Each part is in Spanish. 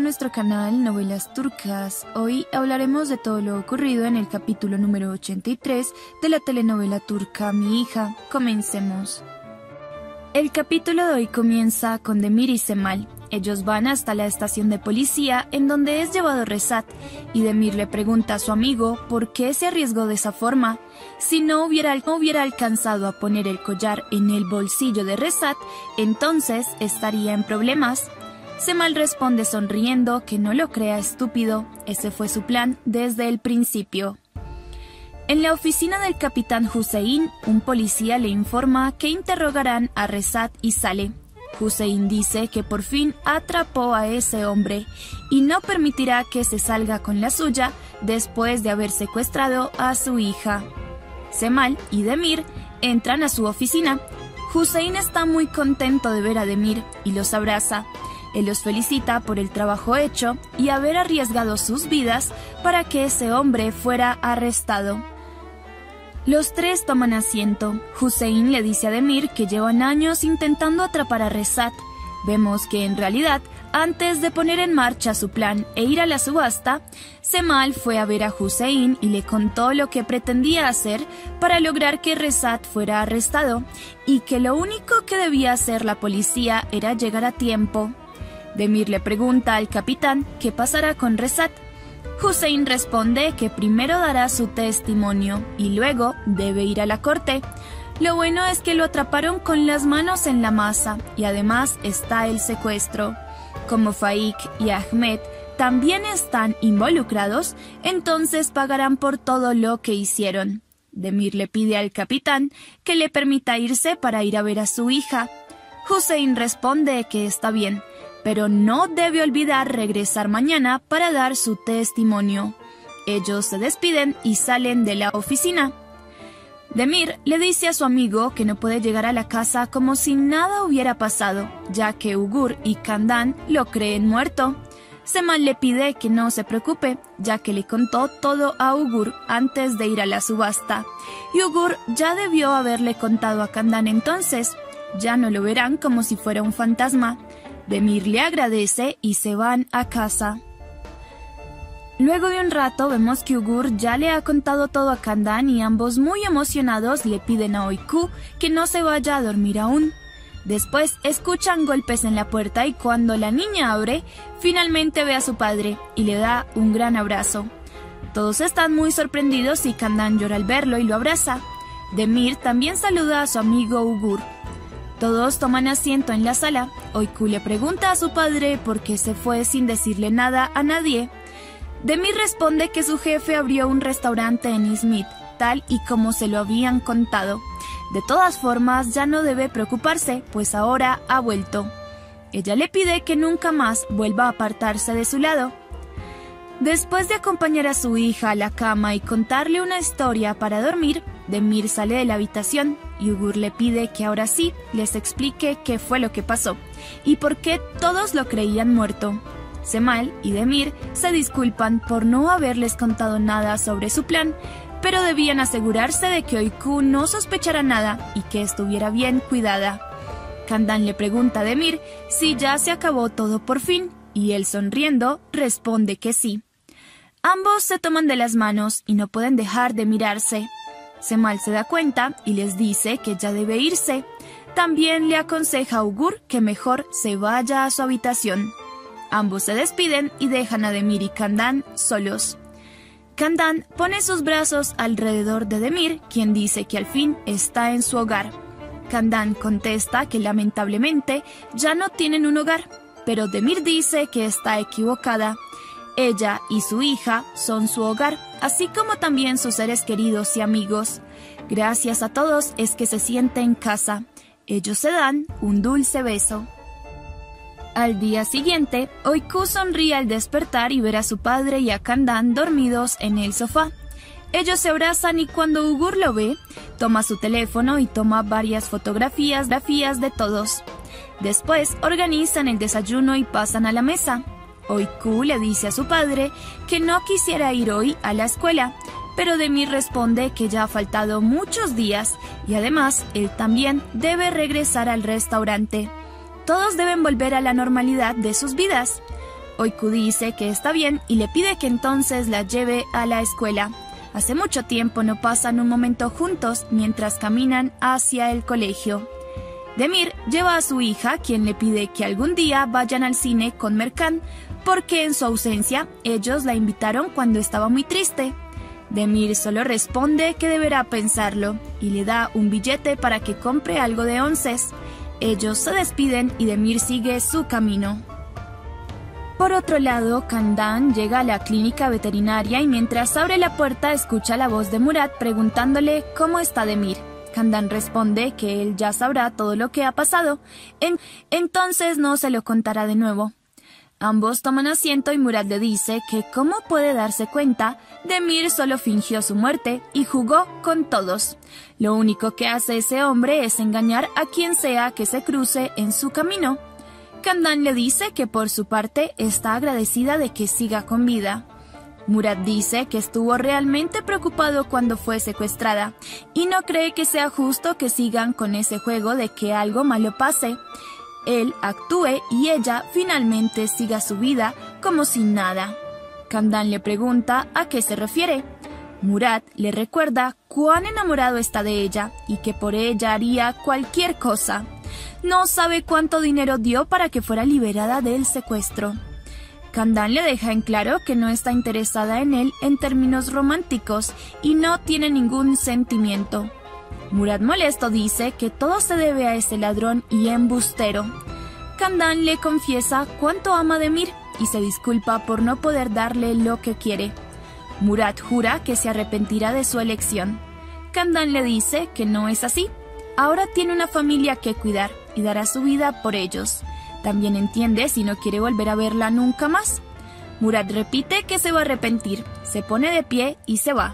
nuestro canal Novelas Turcas. Hoy hablaremos de todo lo ocurrido en el capítulo número 83 de la telenovela turca Mi hija. Comencemos. El capítulo de hoy comienza con Demir y Cemal. Ellos van hasta la estación de policía en donde es llevado Rezat y Demir le pregunta a su amigo por qué se arriesgó de esa forma. Si no hubiera alcanzado a poner el collar en el bolsillo de Rezat, entonces estaría en problemas. Cemal responde sonriendo que no lo crea estúpido, ese fue su plan desde el principio. En la oficina del capitán Hussein, un policía le informa que interrogarán a Rezat y sale. Hussein dice que por fin atrapó a ese hombre y no permitirá que se salga con la suya después de haber secuestrado a su hija. Cemal y Demir entran a su oficina. Hussein está muy contento de ver a Demir y los abraza. Él los felicita por el trabajo hecho y haber arriesgado sus vidas para que ese hombre fuera arrestado. Los tres toman asiento. Hussein le dice a Demir que llevan años intentando atrapar a Rezat. Vemos que en realidad, antes de poner en marcha su plan e ir a la subasta, Cemal fue a ver a Hussein y le contó lo que pretendía hacer para lograr que Rezat fuera arrestado y que lo único que debía hacer la policía era llegar a tiempo. Demir le pregunta al capitán qué pasará con Rezat. Hussein responde que primero dará su testimonio y luego debe ir a la corte. Lo bueno es que lo atraparon con las manos en la masa y además está el secuestro. Como Faik y Ahmed también están involucrados, entonces pagarán por todo lo que hicieron. Demir le pide al capitán que le permita irse para ir a ver a su hija. Hussein responde que está bien, pero no debe olvidar regresar mañana para dar su testimonio. Ellos se despiden y salen de la oficina. Demir le dice a su amigo que no puede llegar a la casa como si nada hubiera pasado, ya que Ugur y Candan lo creen muerto. Cemal le pide que no se preocupe, ya que le contó todo a Ugur antes de ir a la subasta. Y Ugur ya debió haberle contado a Candan entonces. Ya no lo verán como si fuera un fantasma. Demir le agradece y se van a casa. Luego de un rato vemos que Ugur ya le ha contado todo a Candan y ambos muy emocionados le piden a Oyku que no se vaya a dormir aún. Después escuchan golpes en la puerta y cuando la niña abre, finalmente ve a su padre y le da un gran abrazo. Todos están muy sorprendidos y Candan llora al verlo y lo abraza. Demir también saluda a su amigo Ugur. Todos toman asiento en la sala. Oyku le pregunta a su padre por qué se fue sin decirle nada a nadie. Demir responde que su jefe abrió un restaurante en Izmit, tal y como se lo habían contado. De todas formas, ya no debe preocuparse, pues ahora ha vuelto. Ella le pide que nunca más vuelva a apartarse de su lado. Después de acompañar a su hija a la cama y contarle una historia para dormir, Demir sale de la habitación y Ugur le pide que ahora sí les explique qué fue lo que pasó y por qué todos lo creían muerto. Cemal y Demir se disculpan por no haberles contado nada sobre su plan, pero debían asegurarse de que Oyku no sospechara nada y que estuviera bien cuidada. Candan le pregunta a Demir si ya se acabó todo por fin y él sonriendo responde que sí. Ambos se toman de las manos y no pueden dejar de mirarse. Cemal se da cuenta y les dice que ya debe irse. También le aconseja a Ugur que mejor se vaya a su habitación. Ambos se despiden y dejan a Demir y Candan solos. Candan pone sus brazos alrededor de Demir, quien dice que al fin está en su hogar. Candan contesta que lamentablemente ya no tienen un hogar, pero Demir dice que está equivocada. Ella y su hija son su hogar, así como también sus seres queridos y amigos. Gracias a todos es que se siente en casa. Ellos se dan un dulce beso. Al día siguiente, Oyku sonríe al despertar y ver a su padre y a Candan dormidos en el sofá. Ellos se abrazan y cuando Ugur lo ve, toma su teléfono y toma varias fotografías de todos. Después organizan el desayuno y pasan a la mesa. Oyku le dice a su padre que no quisiera ir hoy a la escuela, pero Demir responde que ya ha faltado muchos días y además él también debe regresar al restaurante. Todos deben volver a la normalidad de sus vidas. Oiku dice que está bien y le pide que entonces la lleve a la escuela. Hace mucho tiempo no pasan un momento juntos mientras caminan hacia el colegio. Demir lleva a su hija, quien le pide que algún día vayan al cine con Merkan, porque en su ausencia ellos la invitaron cuando estaba muy triste. Demir solo responde que deberá pensarlo y le da un billete para que compre algo de onces. Ellos se despiden y Demir sigue su camino. Por otro lado, Candan llega a la clínica veterinaria y mientras abre la puerta escucha la voz de Murat preguntándole cómo está Demir. Candan responde que él ya sabrá todo lo que ha pasado, entonces no se lo contará de nuevo. Ambos toman asiento y Murat le dice que cómo puede darse cuenta, Demir solo fingió su muerte y jugó con todos. Lo único que hace ese hombre es engañar a quien sea que se cruce en su camino. Candan le dice que por su parte está agradecida de que siga con vida. Murat dice que estuvo realmente preocupado cuando fue secuestrada y no cree que sea justo que sigan con ese juego de que algo malo pase. Él actúe y ella finalmente siga su vida como si nada. Candan le pregunta a qué se refiere. Murat le recuerda cuán enamorado está de ella y que por ella haría cualquier cosa. No sabe cuánto dinero dio para que fuera liberada del secuestro. Candan le deja en claro que no está interesada en él en términos románticos y no tiene ningún sentimiento. Murat molesto dice que todo se debe a ese ladrón y embustero. Candan le confiesa cuánto ama a Demir y se disculpa por no poder darle lo que quiere. Murat jura que se arrepentirá de su elección. Candan le dice que no es así. Ahora tiene una familia que cuidar y dará su vida por ellos. También entiende si no quiere volver a verla nunca más. Murat repite que se va a arrepentir, se pone de pie y se va.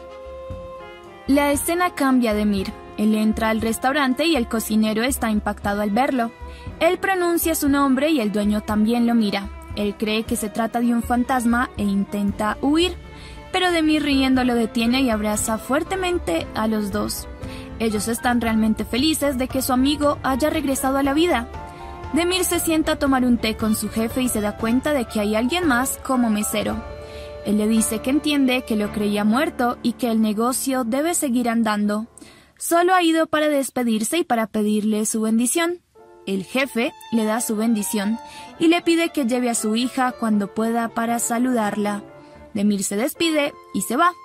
La escena cambia a Demir. Él entra al restaurante y el cocinero está impactado al verlo. Él pronuncia su nombre y el dueño también lo mira. Él cree que se trata de un fantasma e intenta huir, pero Demir riendo lo detiene y abraza fuertemente a los dos. Ellos están realmente felices de que su amigo haya regresado a la vida. Demir se sienta a tomar un té con su jefe y se da cuenta de que hay alguien más como mesero. Él le dice que entiende que lo creía muerto y que el negocio debe seguir andando. Solo ha ido para despedirse y para pedirle su bendición. El jefe le da su bendición y le pide que lleve a su hija cuando pueda para saludarla. Demir se despide y se va.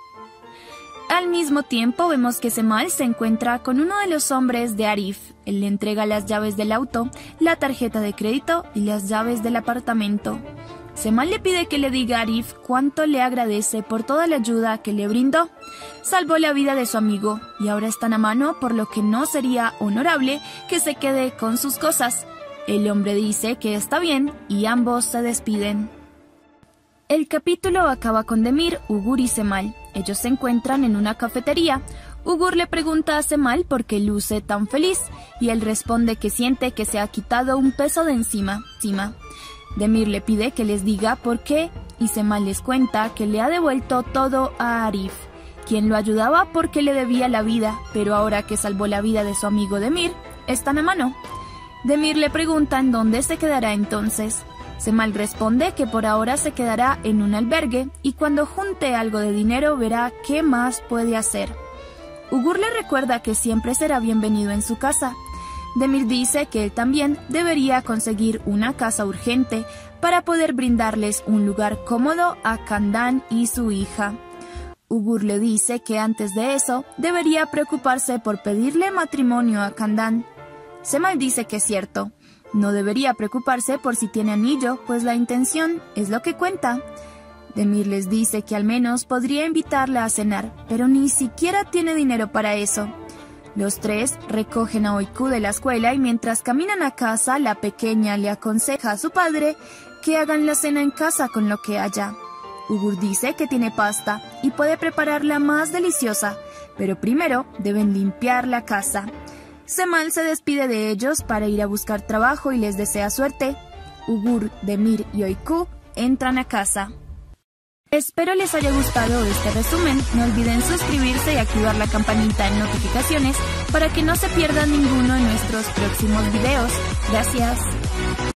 Al mismo tiempo vemos que Cemal se encuentra con uno de los hombres de Arif. Él le entrega las llaves del auto, la tarjeta de crédito y las llaves del apartamento. Cemal le pide que le diga a Arif cuánto le agradece por toda la ayuda que le brindó. Salvó la vida de su amigo y ahora están a mano, por lo que no sería honorable que se quede con sus cosas. El hombre dice que está bien y ambos se despiden. El capítulo acaba con Demir, Ugur y Cemal. Ellos se encuentran en una cafetería. Ugur le pregunta a Cemal por qué luce tan feliz y él responde que siente que se ha quitado un peso de encima. Demir le pide que les diga por qué y Cemal les cuenta que le ha devuelto todo a Arif, quien lo ayudaba porque le debía la vida, pero ahora que salvó la vida de su amigo Demir, están a mano. Demir le pregunta en dónde se quedará entonces. Cemal responde que por ahora se quedará en un albergue y cuando junte algo de dinero verá qué más puede hacer. Ugur le recuerda que siempre será bienvenido en su casa. Demir dice que él también debería conseguir una casa urgente para poder brindarles un lugar cómodo a Candan y su hija. Ugur le dice que antes de eso debería preocuparse por pedirle matrimonio a Candan. Cemal dice que es cierto. No debería preocuparse por si tiene anillo, pues la intención es lo que cuenta. Demir les dice que al menos podría invitarla a cenar, pero ni siquiera tiene dinero para eso. Los tres recogen a Oiku de la escuela y mientras caminan a casa, la pequeña le aconseja a su padre que hagan la cena en casa con lo que haya. Ugur dice que tiene pasta y puede prepararla más deliciosa, pero primero deben limpiar la casa. Cemal se despide de ellos para ir a buscar trabajo y les desea suerte. Ugur, Demir y Oiku entran a casa. Espero les haya gustado este resumen. No olviden suscribirse y activar la campanita en notificaciones para que no se pierdan ninguno de nuestros próximos videos. Gracias.